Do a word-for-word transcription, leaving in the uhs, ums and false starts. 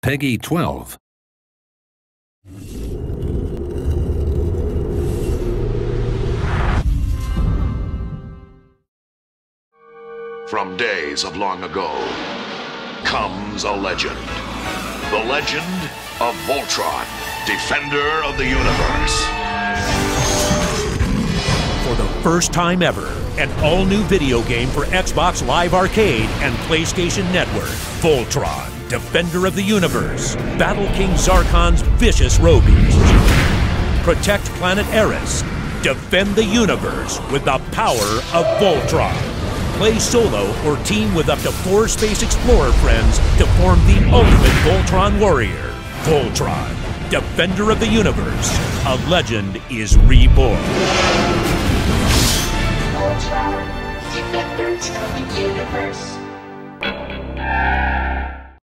Peggy twelve. From days of long ago comes a legend. The legend of Voltron, defender of the universe. For the first time ever, an all-new video game for Xbox Live Arcade and PlayStation Network. Voltron, defender of the universe. Battle King Zarkon's vicious rogues. Protect planet Eris. Defend the universe with the power of Voltron. Play solo or team with up to four Space Explorer friends to form the ultimate Voltron warrior. Voltron, defender of the universe. A legend is reborn. Voltron, defenders of the universe.